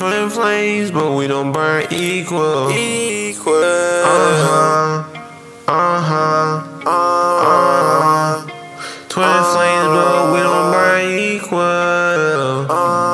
Twin flames, but we don't burn equal. Twin flames, but we don't burn equal.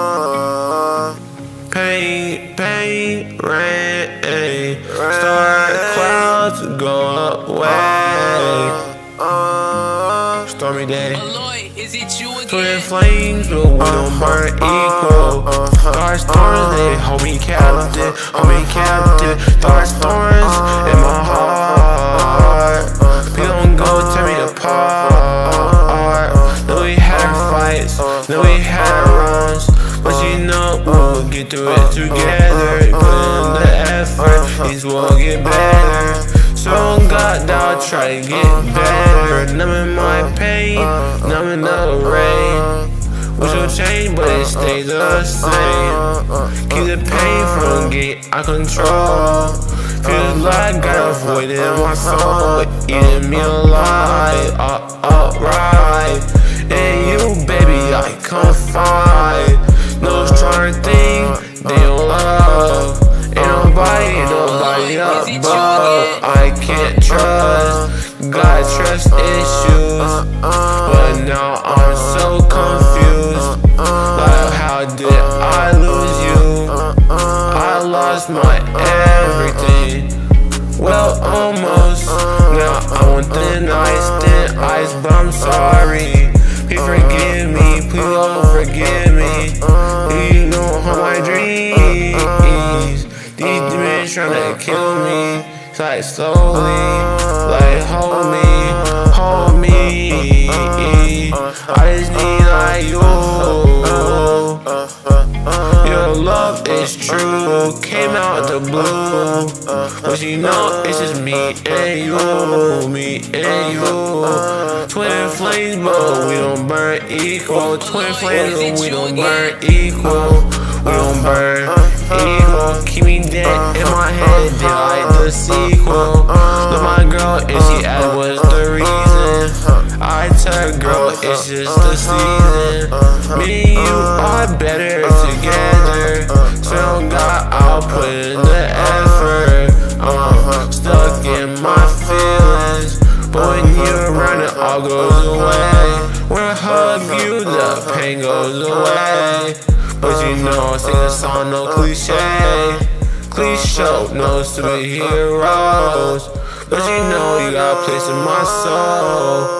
Pain, rain, start clouds go away. Stormy day. Twin flames, but we don't burn equal. Dark storms, they hold me captive, Dark storms in my heart. Please don't go tear me apart. Know we had fights, know we had runs, but you know we'll get through it together. Put in the effort, these will get better. So God, now try to get better. Numbing my pain, numbing the rain. Wish will change, but it stays the same. Keep the pain from getting out of control. Feels like I got a void in my soul, eating me alive, upright. And you, baby, I confide. No strong thing they don't love. Ain't nobody above. I can't trust, got trust issues, but now I'm so confused. Like, how did I lose you? I lost my everything. Well, almost. Now I want thin ice, but I'm sorry. Please forgive me, please don't forgive me. You know how my dreams. These demons tryna kill me. It's like slowly, like hold me. I just need like you. Your love is true, came out the blue, but you know it's just me and you. Twin flames, but we don't burn equal. Twin flames, but we don't burn equal. We don't burn equal. Keep me dead in my head, did like the sequel. Look, my girl, and she asked what's the reason. I tell her, girl, it's just the season. Me and you are better together. So God, I'll put in the effort. I'm stuck in my feelings, but when you're around, it all goes away. When I hug you, the pain goes away. But you know, I sing a song, no cliche, no superheroes. But you know, you got a place in my soul.